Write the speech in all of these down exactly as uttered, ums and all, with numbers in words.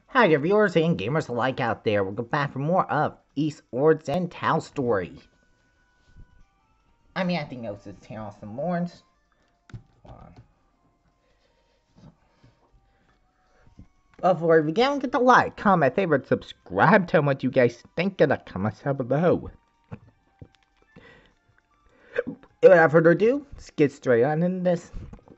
Hi dear viewers and gamers alike out there. Welcome back for more of Ys Origin Toal story. I'm acting host is Terrence and Lawrence. Before we begin, get the like, comment, favorite, subscribe, tell me what you guys think in the comments down below. Without further ado, let's get straight on into this.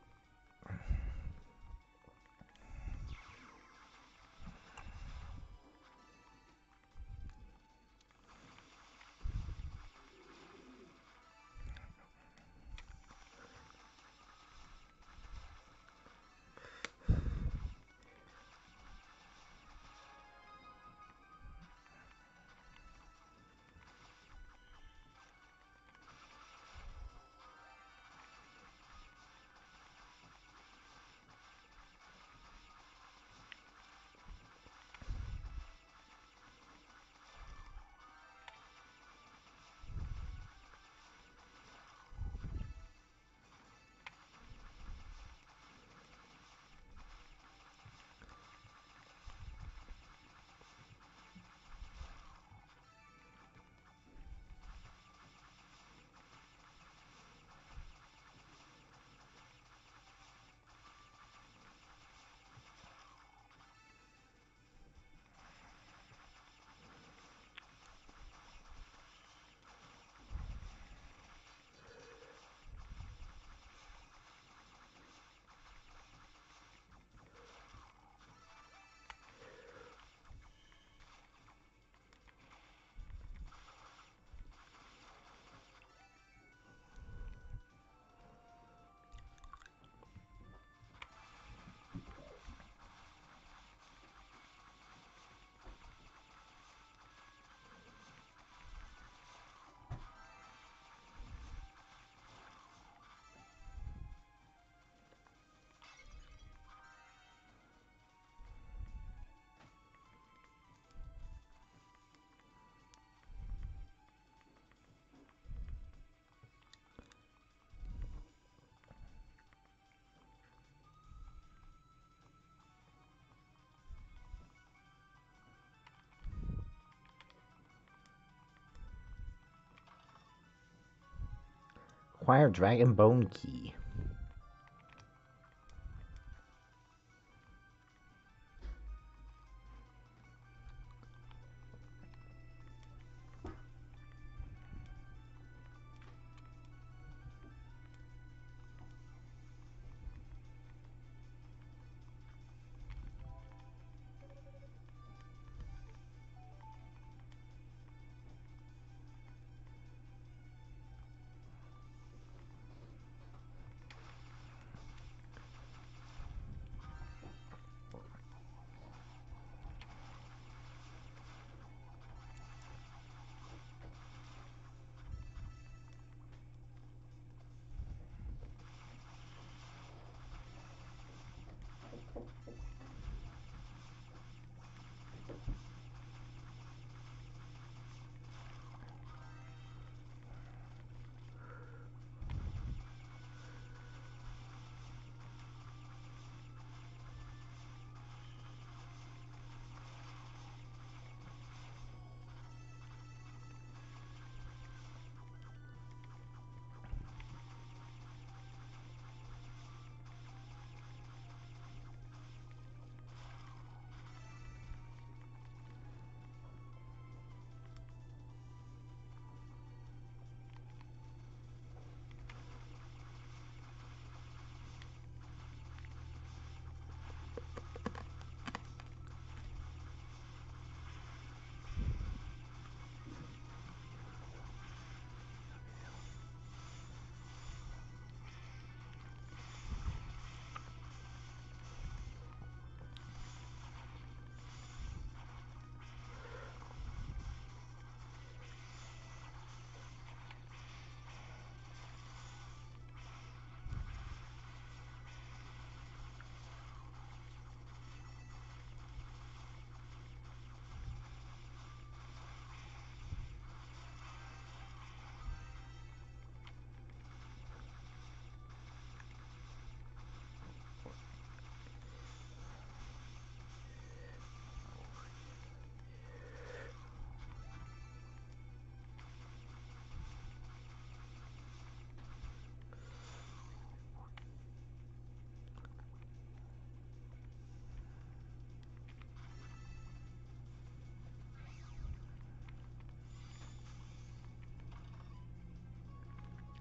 Acquire Dragon Bone Key.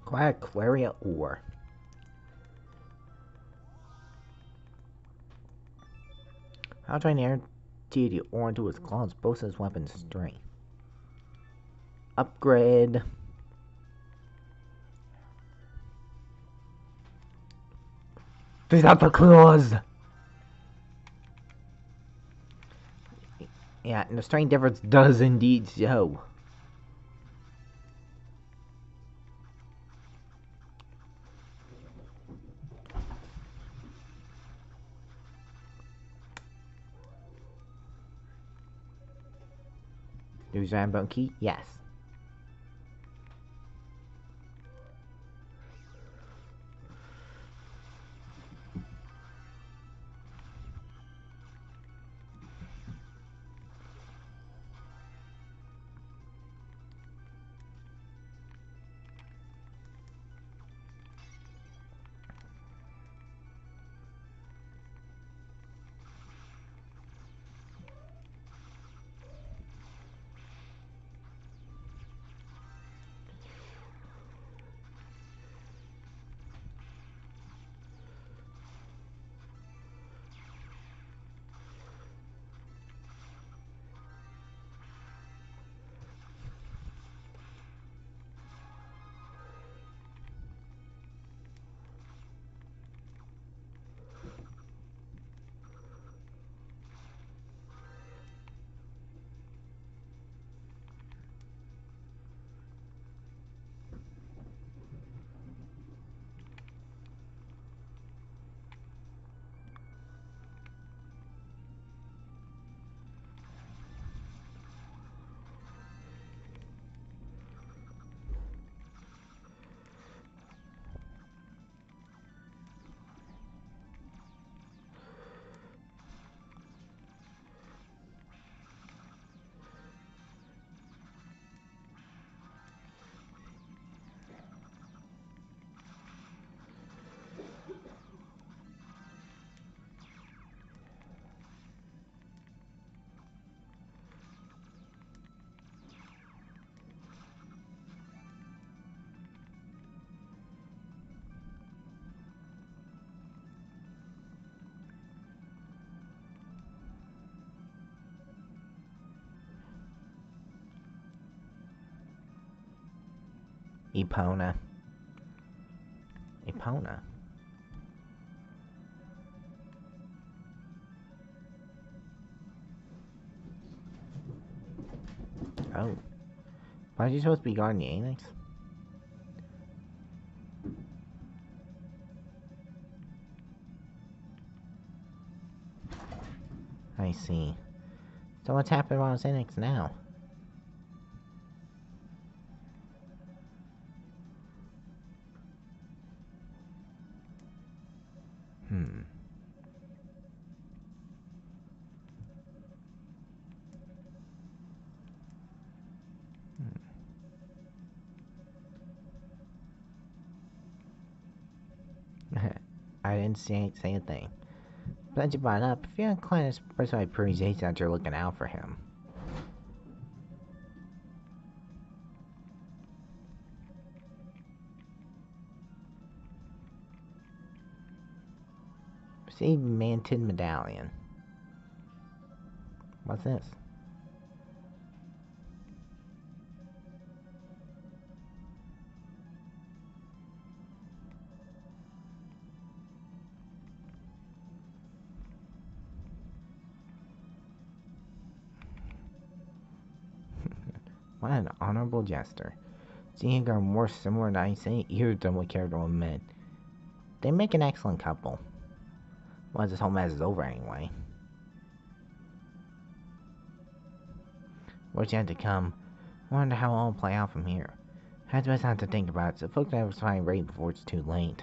Quiet Aquaria ore. How try an air deity ore into his claws boasts his weapon strength. Upgrade. These are the claws! Yeah, and the strength difference does indeed show. Do Zambone key? Yes. Epona. Epona. Oh. Why are you supposed to be guarding the annex? I see. So what's happening around Annex now? Hmm. Hmm. I didn't say, say a thing. Glad you brought it up. If you're inclined to express my appreciation that you're looking out for him. See, Manted Medallion. What's this? What an honorable jester. Seeing are more similar than I say, you're done with character with men. They make an excellent couple. Once this whole mess is over anyway. What's yet to come? I wonder how it'll play out from here. Had best not to think about it, so folks never find right before it's too late.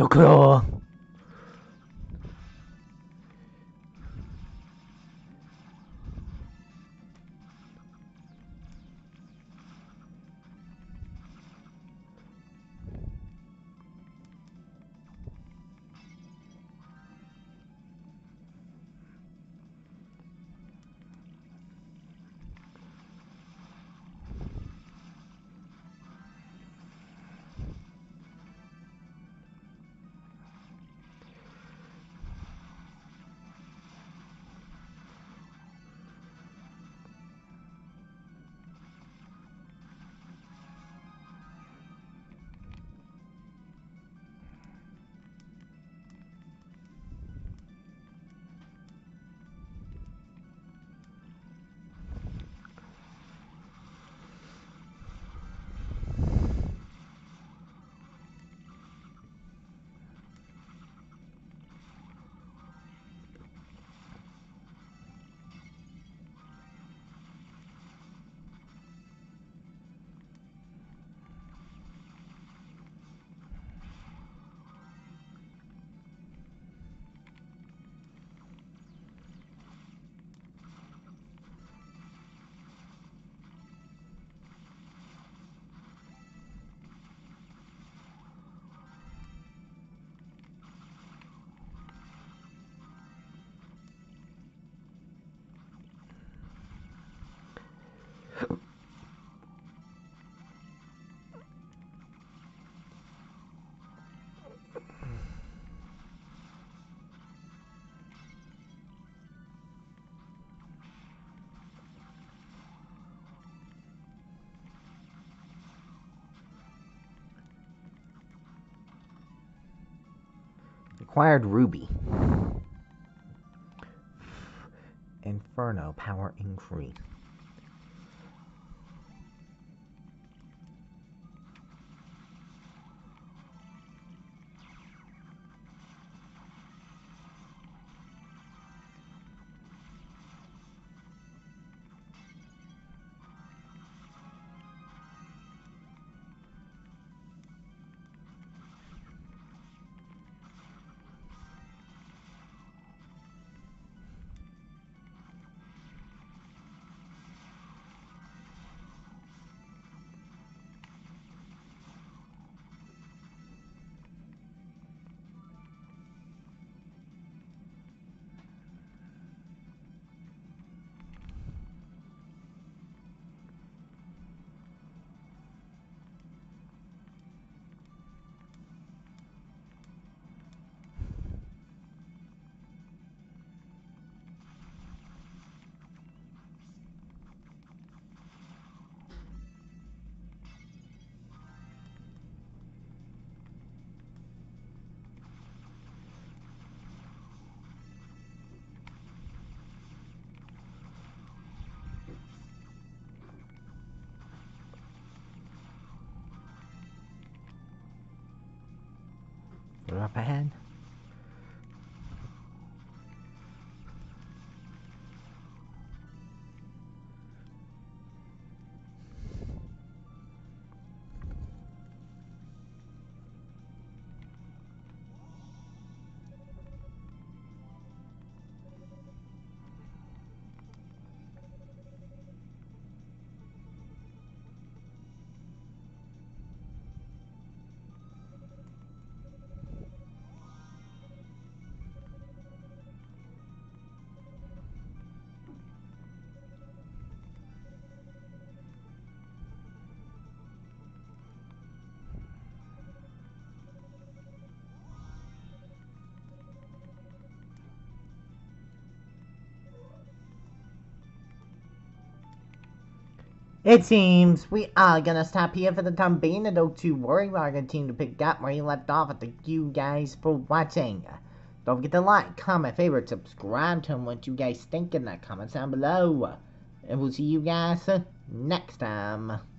So cool. Acquired Ruby. Inferno power increase. We're up ahead. It seems we are gonna stop here for the time being, and don't you worry, we're gonna continue to pick up where you left off. And thank you guys for watching. Don't forget to like, comment, favorite, subscribe to them what you guys think in the comments down below. And we'll see you guys next time.